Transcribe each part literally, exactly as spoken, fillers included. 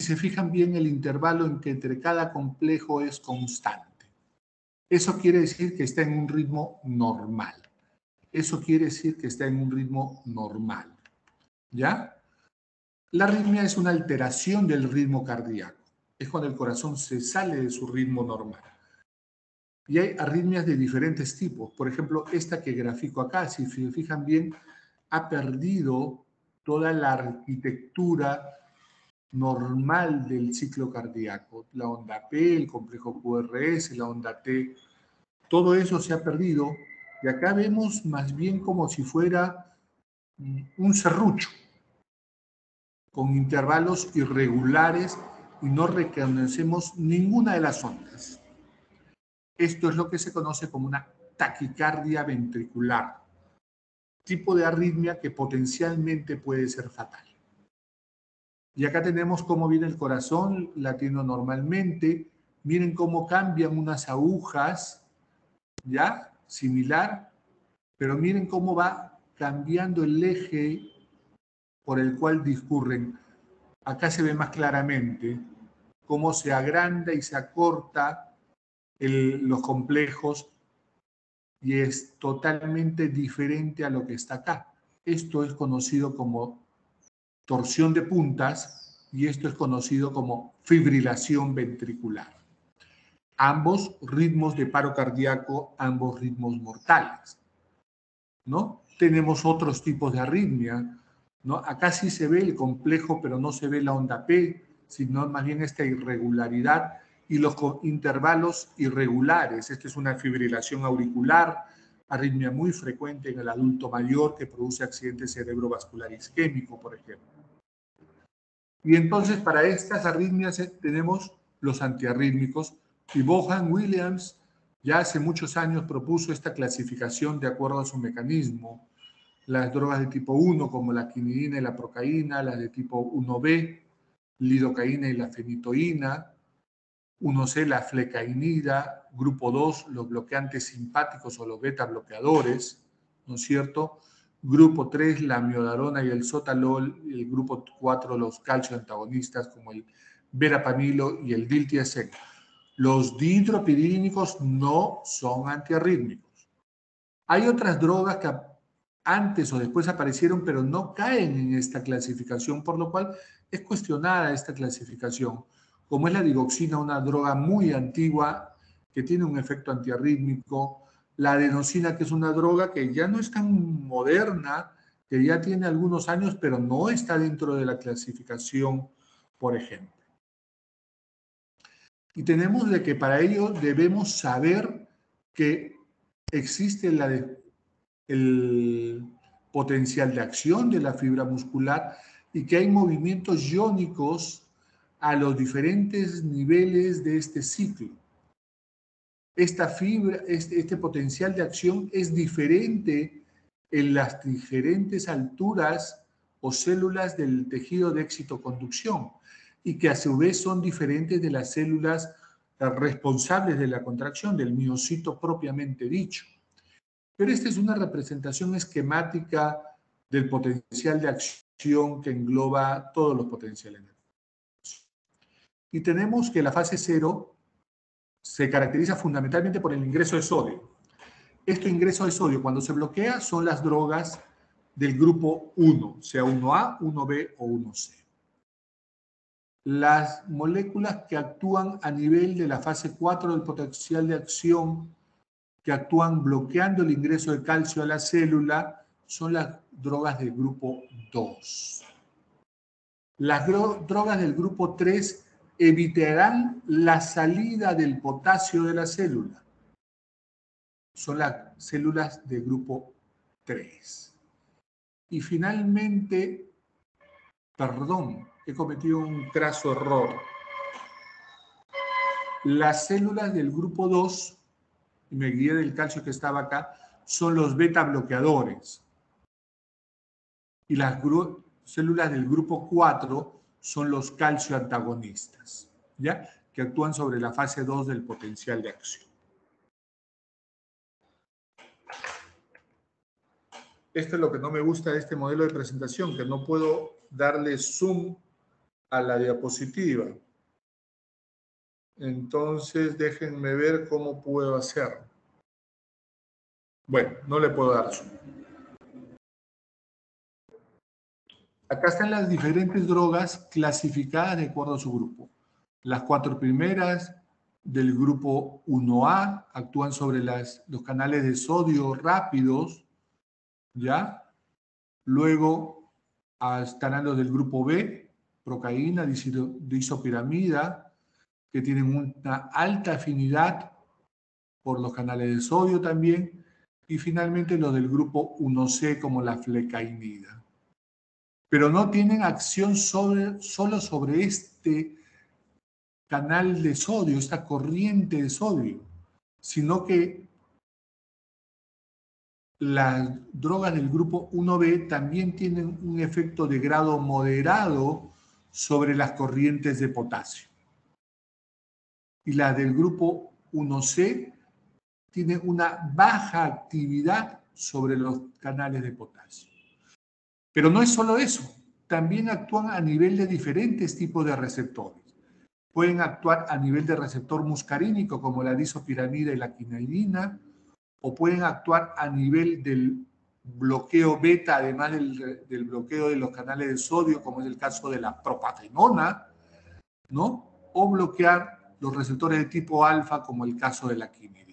se fijan bien, el intervalo en que entre cada complejo es constante. Eso quiere decir que está en un ritmo normal. Eso quiere decir que está en un ritmo normal. ¿Ya? La arritmia es una alteración del ritmo cardíaco. Es cuando el corazón se sale de su ritmo normal. Y hay arritmias de diferentes tipos. Por ejemplo, esta que grafico acá, si se fijan bien, ha perdido toda la arquitectura normal del ciclo cardíaco. La onda P, el complejo Q R S, la onda T, todo eso se ha perdido. Y acá vemos más bien como si fuera un serrucho, con intervalos irregulares y no reconocemos ninguna de las ondas. Esto es lo que se conoce como una taquicardia ventricular, tipo de arritmia que potencialmente puede ser fatal. Y acá tenemos cómo viene el corazón latiendo normalmente. Miren cómo cambian unas agujas, ¿ya? Similar, pero miren cómo va cambiando el eje por el cual discurren. Acá se ve más claramente cómo se agranda y se acorta el, los complejos, y es totalmente diferente a lo que está acá. Esto es conocido como torsión de puntas y esto es conocido como fibrilación ventricular. Ambos ritmos de paro cardíaco, ambos ritmos mortales, ¿no? Tenemos otros tipos de arritmia, ¿no? Acá sí se ve el complejo, pero no se ve la onda P, sino más bien esta irregularidad y los intervalos irregulares. Esta es una fibrilación auricular, arritmia muy frecuente en el adulto mayor que produce accidente cerebrovascular isquémico, por ejemplo. Y entonces para estas arritmias tenemos los antiarrítmicos, y Vaughan Williams ya hace muchos años propuso esta clasificación de acuerdo a su mecanismo. Las drogas de tipo uno, como la quinidina y la procaína, las de tipo uno B, lidocaína y la fenitoína, uno C, la flecainida, grupo dos, los bloqueantes simpáticos o los beta bloqueadores, ¿no es cierto? Grupo tres, la miodarona y el sotalol, y el grupo cuatro, los calcio antagonistas como el verapamilo y el diltiazem. Los dihidropirínicos no son antiarrítmicos. Hay otras drogas que antes o después aparecieron, pero no caen en esta clasificación, por lo cual es cuestionada esta clasificación, como es la digoxina, una droga muy antigua que tiene un efecto antiarrítmico, la adenosina, que es una droga que ya no es tan moderna, que ya tiene algunos años, pero no está dentro de la clasificación, por ejemplo. Y tenemos de que para ello debemos saber que existe la de, el potencial de acción de la fibra muscular y que hay movimientos iónicos a los diferentes niveles de este ciclo. Esta fibra, este, este potencial de acción es diferente en las diferentes alturas o células del tejido de excitoconducción y que a su vez son diferentes de las células responsables de la contracción, del miocito propiamente dicho. Pero esta es una representación esquemática del potencial de acción que engloba todos los potenciales de acción. Y tenemos que la fase cero se caracteriza fundamentalmente por el ingreso de sodio. Este ingreso de sodio, cuando se bloquea, son las drogas del grupo uno, sea uno A, uno B o uno C. Las moléculas que actúan a nivel de la fase cuatro del potencial de acción, que actúan bloqueando el ingreso de calcio a la célula, son las drogas del grupo dos. Las drogas del grupo tres evitarán la salida del potasio de la célula. Son las células del grupo tres. Y finalmente, perdón, he cometido un craso error. Las células del grupo dos, y me guié del calcio que estaba acá, son los beta bloqueadores. Y las células del grupo cuatro son los calcio antagonistas, ¿ya? Que actúan sobre la fase dos del potencial de acción. Esto es lo que no me gusta de este modelo de presentación, que no puedo darle zoom a la diapositiva. Entonces, déjenme ver cómo puedo hacerlo. Bueno, no le puedo dar zoom. Acá están las diferentes drogas clasificadas de acuerdo a su grupo. Las cuatro primeras del grupo uno A actúan sobre las, los canales de sodio rápidos, ¿ya? Luego ah, estarán los del grupo B, procaína, diisopiramida, que tienen una alta afinidad por los canales de sodio también. Y finalmente los del grupo uno C, como la flecainida. Pero no tienen acción sobre, solo sobre este canal de sodio, esta corriente de sodio, sino que las drogas del grupo uno B también tienen un efecto de grado moderado sobre las corrientes de potasio. Y las del grupo uno C tienen una baja actividad sobre los canales de potasio. Pero no es solo eso, también actúan a nivel de diferentes tipos de receptores. Pueden actuar a nivel de receptor muscarínico, como la disopiramida y la quinidina, o pueden actuar a nivel del bloqueo beta, además del, del bloqueo de los canales de sodio, como es el caso de la propafenona, ¿no? O bloquear los receptores de tipo alfa, como el caso de la quinidina.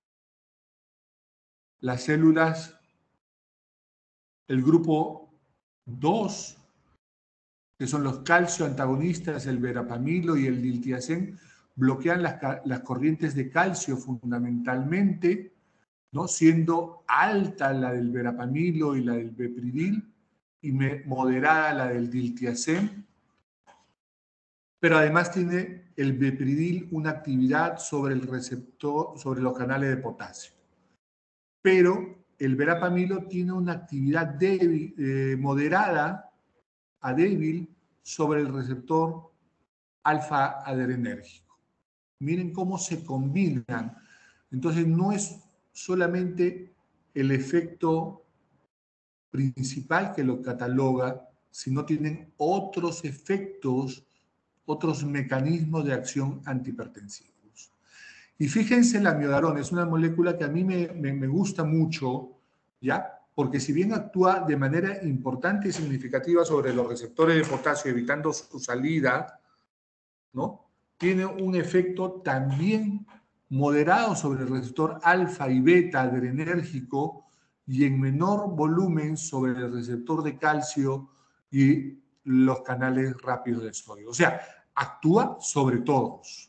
Las células, el grupo dos, que son los calcio antagonistas, el verapamilo y el diltiazem, bloquean las, las corrientes de calcio fundamentalmente, ¿no? Siendo alta la del verapamilo y la del bepridil y moderada la del diltiazem. Pero además tiene el bepridil una actividad sobre el receptor, sobre los canales de potasio. Pero el verapamilo tiene una actividad débil, eh, moderada a débil sobre el receptor alfa adrenérgico. Miren cómo se combinan. Entonces no es solamente el efecto principal que lo cataloga, sino tienen otros efectos, otros mecanismos de acción antihipertensivos. Y fíjense, la miodarona es una molécula que a mí me, me, me gusta mucho, ¿ya? Porque si bien actúa de manera importante y significativa sobre los receptores de potasio, evitando su salida, ¿no? Tiene un efecto también moderado sobre el receptor alfa y beta adrenérgico y en menor volumen sobre el receptor de calcio y los canales rápidos de sodio. O sea, actúa sobre todos,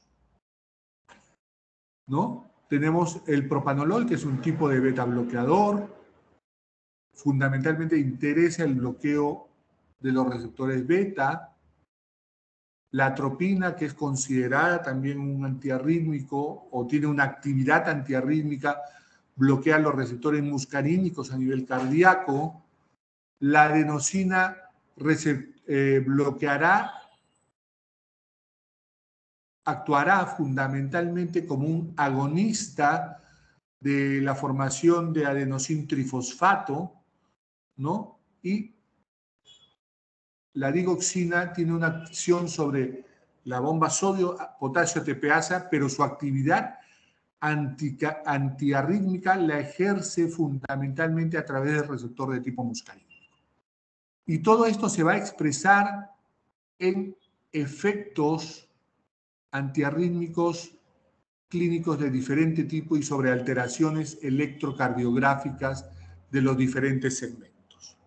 ¿no? Tenemos el propanolol, que es un tipo de beta bloqueador. Fundamentalmente interesa el bloqueo de los receptores beta. La atropina, que es considerada también un antiarrítmico o tiene una actividad antiarrítmica, bloquea los receptores muscarínicos a nivel cardíaco. La adenosina eh, bloqueará, actuará fundamentalmente como un agonista de la formación de adenosin trifosfato, ¿no? Y la digoxina tiene una acción sobre la bomba sodio-potasio tepeasa, pero su actividad anti, antiarrítmica la ejerce fundamentalmente a través del receptor de tipo muscarínico. Y todo esto se va a expresar en efectos antiarrítmicos clínicos de diferente tipo y sobre alteraciones electrocardiográficas de los diferentes segmentos.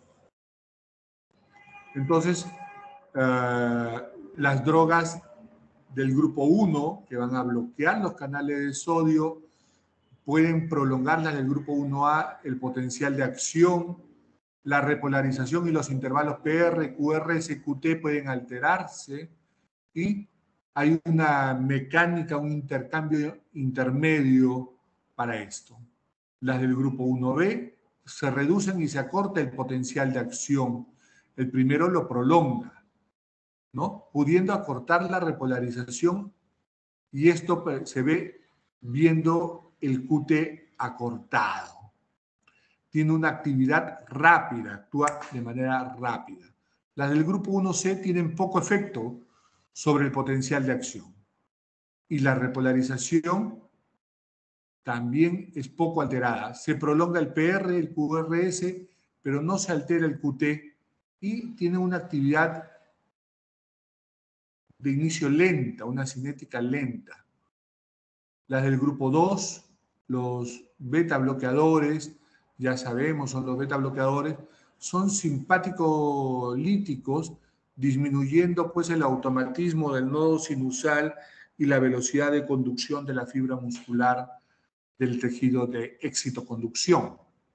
Entonces, uh, las drogas del grupo uno, que van a bloquear los canales de sodio, pueden prolongar las del grupo uno A, el potencial de acción, la repolarización y los intervalos P R, Q R, S Q T pueden alterarse y hay una mecánica, un intercambio intermedio para esto. Las del grupo uno B se reducen y se acorta el potencial de acción. El primero lo prolonga, ¿no? Pudiendo acortar la repolarización y esto se ve viendo el Q T acortado. Tiene una actividad rápida, actúa de manera rápida. Las del grupo uno ce tienen poco efecto sobre el potencial de acción. Y la repolarización también es poco alterada. Se prolonga el P R, el Q R S, pero no se altera el Q T y tiene una actividad de inicio lenta, una cinética lenta. Las del grupo dos, los beta bloqueadores, ya sabemos, son los beta bloqueadores, son simpático-líticos, disminuyendo pues el automatismo del nodo sinusal y la velocidad de conducción de la fibra muscular del tejido de excitoconducción.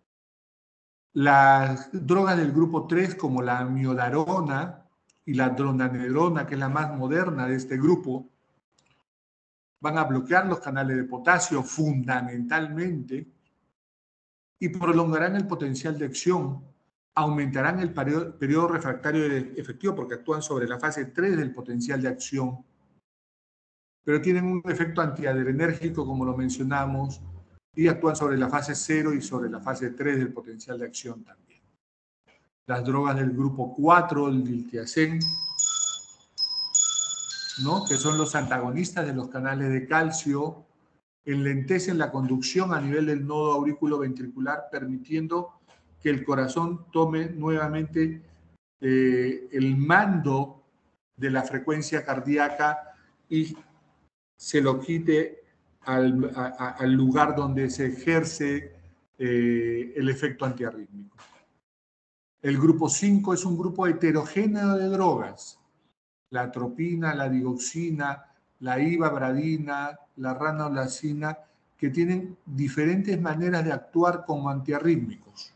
Las drogas del grupo tres, como la amiodarona y la dronanerona, que es la más moderna de este grupo, van a bloquear los canales de potasio fundamentalmente y prolongarán el potencial de acción, aumentarán el periodo, periodo refractario efectivo porque actúan sobre la fase tres del potencial de acción, pero tienen un efecto antiadrenérgico, como lo mencionamos, y actúan sobre la fase cero y sobre la fase tres del potencial de acción también. Las drogas del grupo cuatro, el diltiazem, ¿no?, que son los antagonistas de los canales de calcio, enlentecen la conducción a nivel del nodo aurículo-ventricular, permitiendo que el corazón tome nuevamente eh, el mando de la frecuencia cardíaca y se lo quite al, a, al lugar donde se ejerce eh, el efecto antiarrítmico. El grupo cinco es un grupo heterogéneo de drogas. La atropina, la digoxina, la ivabradina, la ranolazina, que tienen diferentes maneras de actuar como antiarrítmicos.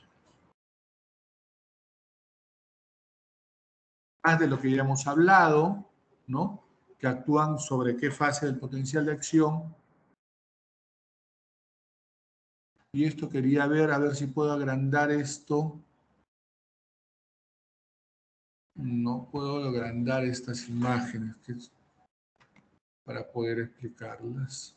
Más de lo que ya hemos hablado, ¿no?, que actúan sobre qué fase del potencial de acción. Y esto quería ver, a ver si puedo agrandar esto. No puedo agrandar estas imágenes que es para poder explicarlas.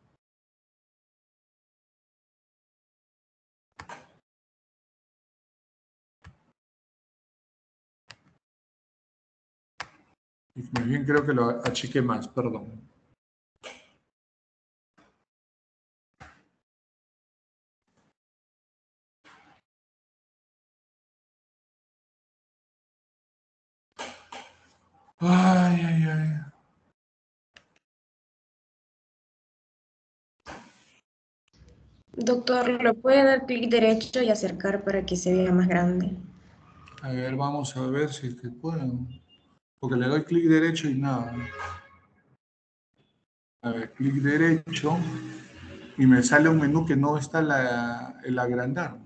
Y más bien creo que lo achiqué más, perdón. Ay, ay, ay. Doctor, ¿le puede dar clic derecho y acercar para que se vea más grande? A ver, vamos a ver si es que puedo. Porque le doy clic derecho y nada. A ver, clic derecho y me sale un menú que no está la, el agrandar.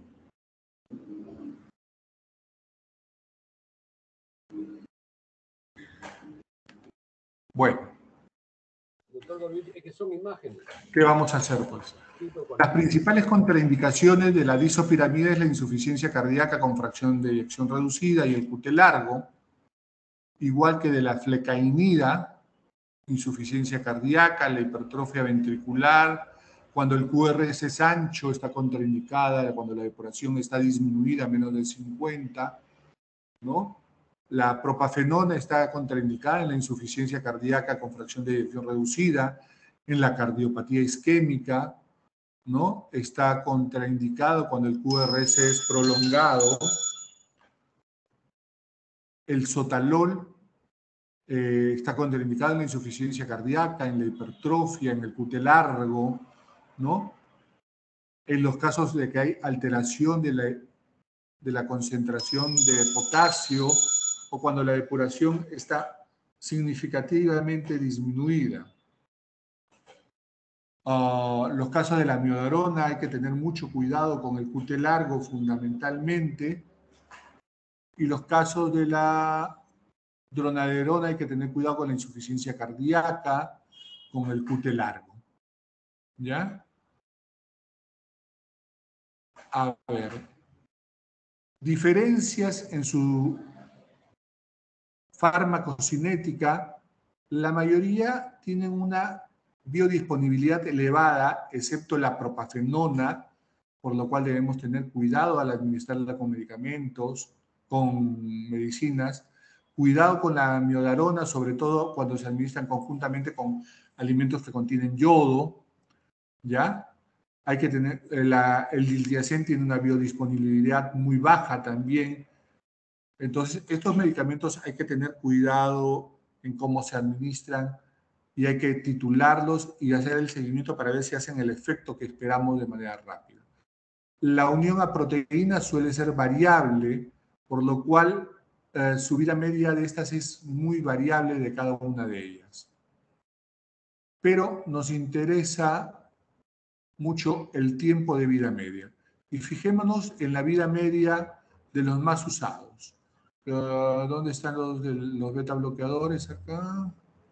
Bueno. Es que son imágenes. ¿Qué vamos a hacer, pues? Las principales contraindicaciones de la disopiramida es la insuficiencia cardíaca con fracción de eyección reducida y el Q T largo, igual que de la flecainida, insuficiencia cardíaca, la hipertrofia ventricular, cuando el Q R S es ancho está contraindicada, cuando la depuración está disminuida a menos de cincuenta, ¿no? La propafenona está contraindicada en la insuficiencia cardíaca con fracción de eyección reducida, en la cardiopatía isquémica, ¿no? Está contraindicado cuando el Q R S es prolongado. El sotalol eh, está contraindicado en la insuficiencia cardíaca, en la hipertrofia, en el Q T largo, ¿no? En los casos de que hay alteración de la, de la concentración de potasio o cuando la depuración está significativamente disminuida. Uh, los casos de la amiodarona hay que tener mucho cuidado con el Q T largo fundamentalmente, y los casos de la dronaderona hay que tener cuidado con la insuficiencia cardíaca, con el Q T largo. ¿Ya? A ver, diferencias en su farmacocinética, la mayoría tienen una biodisponibilidad elevada, excepto la propafenona, por lo cual debemos tener cuidado al administrarla con medicamentos. con medicinas. Cuidado con la amiodarona, sobre todo cuando se administran conjuntamente con alimentos que contienen yodo, ¿ya? Hay que tener, la, el diltiazem tiene una biodisponibilidad muy baja también. Entonces, estos medicamentos hay que tener cuidado en cómo se administran y hay que titularlos y hacer el seguimiento para ver si hacen el efecto que esperamos de manera rápida. La unión a proteínas suele ser variable, por lo cual eh, su vida media de estas es muy variable de cada una de ellas. Pero nos interesa mucho el tiempo de vida media. Y fijémonos en la vida media de los más usados. Uh, ¿Dónde están los, de, los beta bloqueadores acá?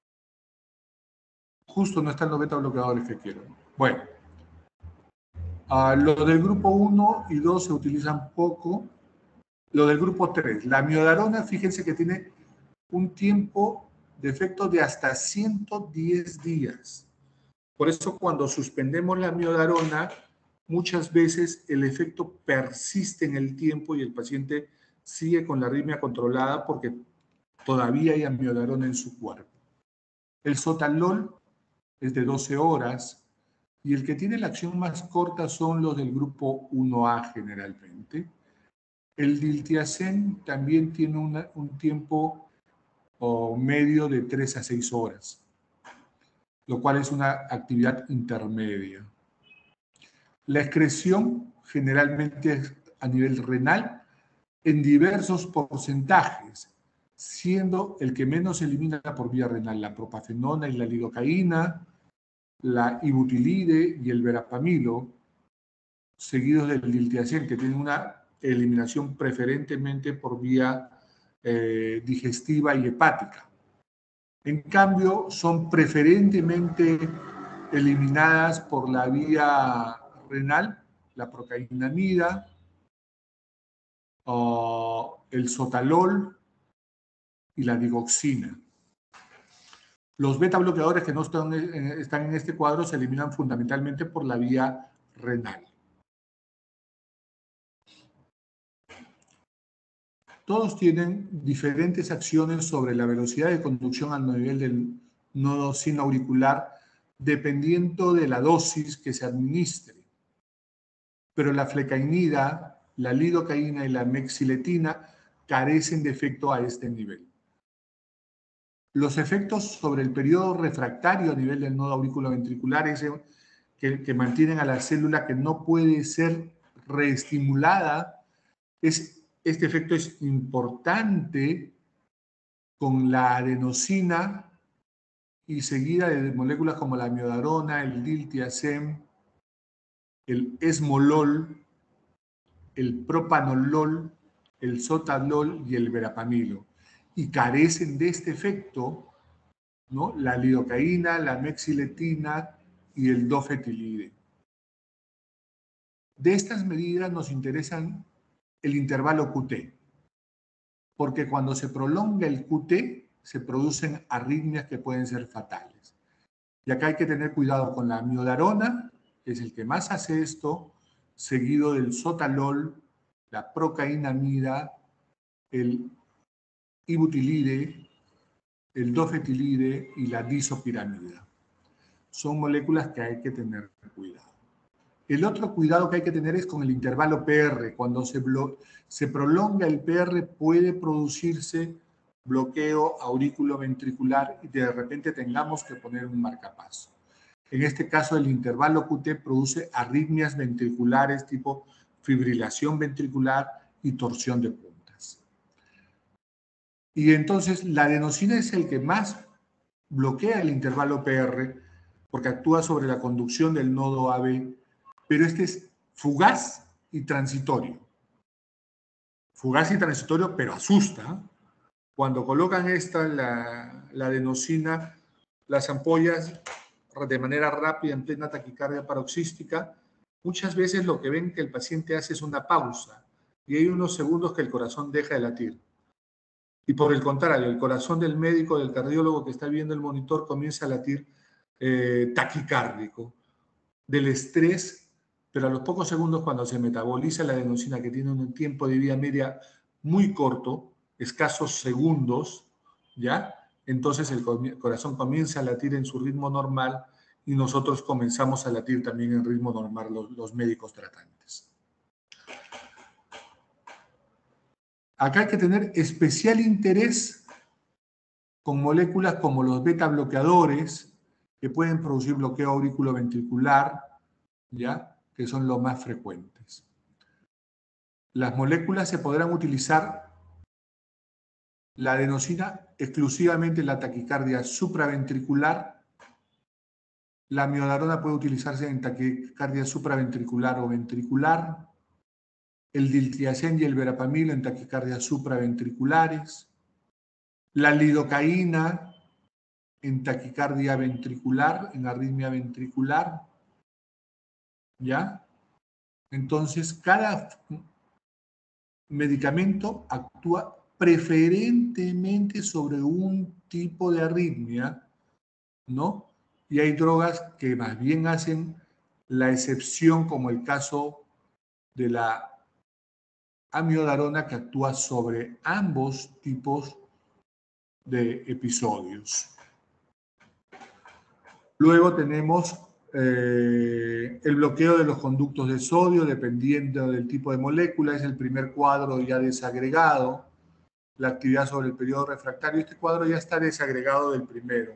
Justo no están los beta bloqueadores que quiero. Bueno, uh, los del grupo uno y dos se utilizan poco. Lo del grupo tres, la amiodarona, fíjense que tiene un tiempo de efecto de hasta ciento diez días. Por eso cuando suspendemos la amiodarona, muchas veces el efecto persiste en el tiempo y el paciente sigue con la arritmia controlada porque todavía hay amiodarona en su cuerpo. El sotalol es de doce horas y el que tiene la acción más corta son los del grupo uno A generalmente. El diltiazem también tiene una, un tiempo o medio de tres a seis horas, lo cual es una actividad intermedia. La excreción generalmente es a nivel renal en diversos porcentajes, siendo el que menos se elimina por vía renal la propafenona y la lidocaína, la ibutilide y el verapamilo, seguidos del diltiazem, que tiene una eliminación preferentemente por vía eh, digestiva y hepática. En cambio, son preferentemente eliminadas por la vía renal, la procainamida, o el sotalol y la digoxina. Los beta bloqueadores que no están, están en este cuadro se eliminan fundamentalmente por la vía renal. Todos tienen diferentes acciones sobre la velocidad de conducción al nivel del nodo sinoauricular dependiendo de la dosis que se administre. Pero la flecainida, la lidocaína y la mexiletina carecen de efecto a este nivel. Los efectos sobre el periodo refractario a nivel del nodo auriculoventricular es que, que mantienen a la célula que no puede ser reestimulada. Es, este efecto es importante con la adenosina y seguida de moléculas como la amiodarona, el diltiazem, el esmolol, el propanolol, el sotalol y el verapamilo. Y carecen de este efecto, ¿no?, la lidocaína, la mexiletina y el dofetilide. De estas medidas nos interesan el intervalo Q T, porque cuando se prolonga el Q T se producen arritmias que pueden ser fatales. Y acá hay que tener cuidado con la amiodarona, que es el que más hace esto, seguido del sotalol, la procainamida, el ibutilide, el dofetilide y la disopiramida. Son moléculas que hay que tener cuidado. El otro cuidado que hay que tener es con el intervalo P R. Cuando se, se prolonga el P R puede producirse bloqueo auriculoventricular y de repente tengamos que poner un marcapaso. En este caso, el intervalo Q T produce arritmias ventriculares tipo fibrilación ventricular y torsión de puntas. Y entonces la adenosina es el que más bloquea el intervalo P R porque actúa sobre la conducción del nodo A B, pero este es fugaz y transitorio. Fugaz y transitorio, pero asusta. Cuando colocan esta, la, la adenosina, las ampollas de manera rápida en plena taquicardia paroxística, muchas veces lo que ven que el paciente hace es una pausa y hay unos segundos que el corazón deja de latir. Y por el contrario, el corazón del médico, del cardiólogo que está viendo el monitor comienza a latir eh, taquicárdico, del estrés, pero a los pocos segundos cuando se metaboliza la adenosina, que tiene un tiempo de vida media muy corto, escasos segundos, ¿ya? Entonces el corazón comienza a latir en su ritmo normal y nosotros comenzamos a latir también en ritmo normal los, los médicos tratantes. Acá hay que tener especial interés con moléculas como los beta bloqueadores, que pueden producir bloqueo auriculoventricular, ¿ya? Que son los más frecuentes. Las moléculas se podrán utilizar, la adenosina exclusivamente en la taquicardia supraventricular. La miodarona puede utilizarse en taquicardia supraventricular o ventricular. El diltiazem y el verapamil en taquicardias supraventriculares. La lidocaína en taquicardia ventricular, en arritmia ventricular. ¿Ya? Entonces, cada medicamento actúa preferentemente sobre un tipo de arritmia, ¿no? Y hay drogas que más bien hacen la excepción, como el caso de la amiodarona, que actúa sobre ambos tipos de episodios. Luego tenemos eh, el bloqueo de los conductos de sodio, dependiendo del tipo de molécula. Es el primer cuadro ya desagregado. La actividad sobre el periodo refractario. Este cuadro ya está desagregado del primero.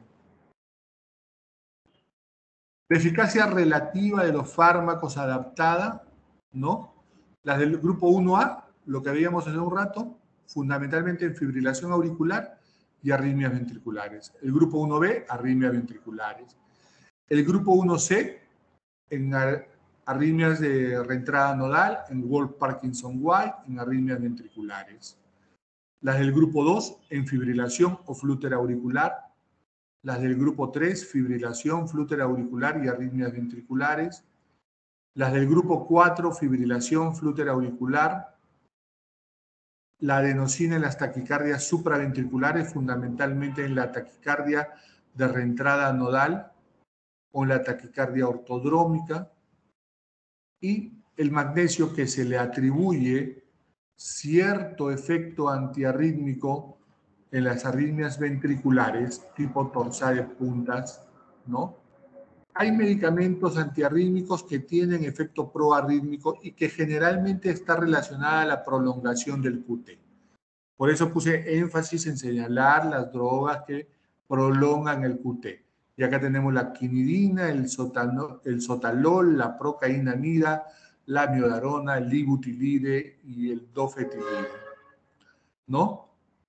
La eficacia relativa de los fármacos adaptada, ¿no? Las del grupo uno A, lo que veíamos hace un rato, fundamentalmente en fibrilación auricular y arritmias ventriculares. El grupo uno B, arritmias ventriculares. El grupo uno C, en arritmias de reentrada nodal, en Wolff-Parkinson-White, en arritmias ventriculares. Las del grupo dos, en fibrilación o flúter auricular. Las del grupo tres, fibrilación, flúter auricular y arritmias ventriculares. Las del grupo cuatro, fibrilación, flúter auricular. La adenosina en las taquicardias supraventriculares, fundamentalmente en la taquicardia de reentrada nodal o en la taquicardia ortodrómica. Y el magnesio, que se le atribuye cierto efecto antiarrítmico en las arritmias ventriculares, tipo torsade de puntas, ¿no? Hay medicamentos antiarrítmicos que tienen efecto proarrítmico y que generalmente está relacionada a la prolongación del Q T. Por eso puse énfasis en señalar las drogas que prolongan el Q T. Y acá tenemos la quinidina, el, sotano, el sotalol, la procainamida, la miodarona, el libutilide y el dofetilide, ¿no?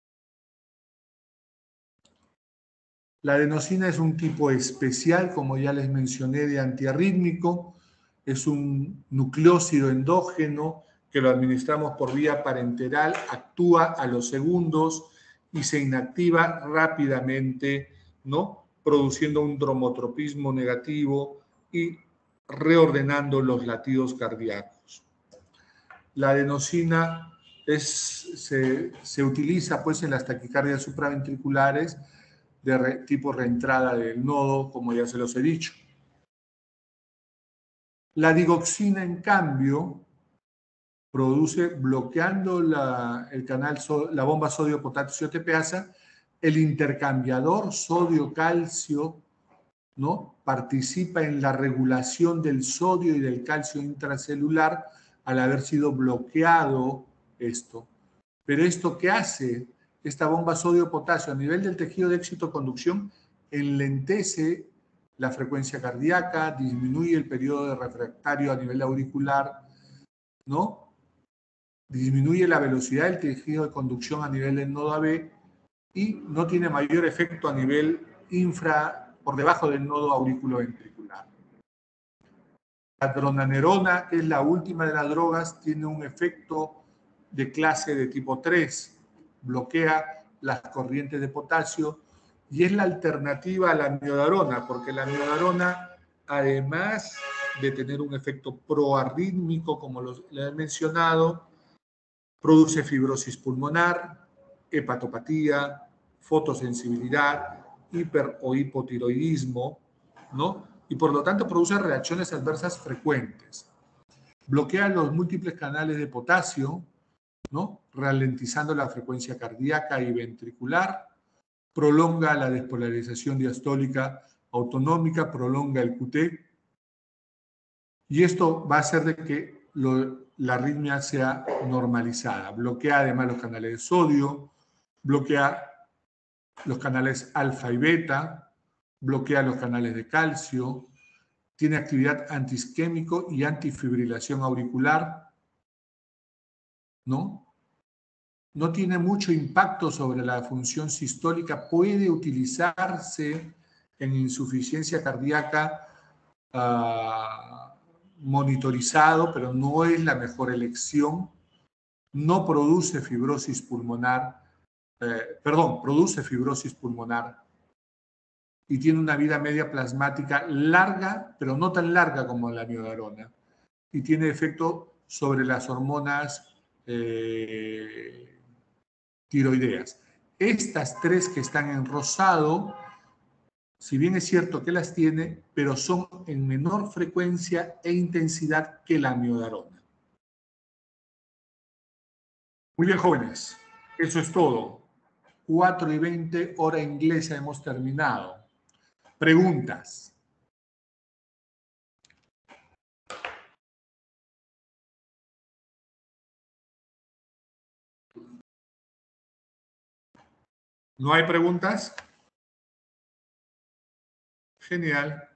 La adenosina es un tipo especial, como ya les mencioné, de antiarrítmico. Es un nucleósido endógeno que lo administramos por vía parenteral, actúa a los segundos y se inactiva rápidamente, ¿no? Produciendo un dromotropismo negativo y reordenando los latidos cardíacos. La adenosina es, se, se utiliza pues en las taquicardias supraventriculares de re, tipo reentrada del nodo, como ya se los he dicho. La digoxina, en cambio, produce, bloqueando la, el canal, la bomba sodio-potasio-tepeasa, el intercambiador sodio-calcio, ¿no? Participa en la regulación del sodio y del calcio intracelular al haber sido bloqueado esto. Pero ¿esto qué hace? Esta bomba sodio-potasio a nivel del tejido de éxito-conducción enlentece la frecuencia cardíaca, disminuye el periodo de refractario a nivel auricular, ¿no? Disminuye la velocidad del tejido de conducción a nivel del nodo A B y no tiene mayor efecto a nivel infra, por debajo del nodo auriculoventricular. La dronanerona, que es la última de las drogas, tiene un efecto de clase de tipo tres, bloquea las corrientes de potasio y es la alternativa a la miodarona, porque la miodarona, además de tener un efecto proarrítmico, como les he mencionado, produce fibrosis pulmonar, hepatopatía, fotosensibilidad, hiper o hipotiroidismo, ¿no? Y por lo tanto produce reacciones adversas frecuentes. Bloquea los múltiples canales de potasio, ¿no? Ralentizando la frecuencia cardíaca y ventricular, prolonga la despolarización diastólica autonómica, prolonga el Q T, y esto va a hacer de que lo, la arritmia sea normalizada. Bloquea además los canales de sodio, bloquea los canales alfa y beta, bloquea los canales de calcio, tiene actividad antiisquémico y antifibrilación auricular, ¿no? No tiene mucho impacto sobre la función sistólica, puede utilizarse en insuficiencia cardíaca uh, monitorizado, pero no es la mejor elección. No produce fibrosis pulmonar, eh, perdón, produce fibrosis pulmonar y tiene una vida media plasmática larga, pero no tan larga como la miodarona, y tiene efecto sobre las hormonas eh, tiroideas. Estas tres que están en rosado, si bien es cierto que las tiene, pero son en menor frecuencia e intensidad que la miodarona. Muy bien, jóvenes, eso es todo. cuatro y veinte, hora inglesa, hemos terminado. Preguntas. ¿No hay preguntas? Genial.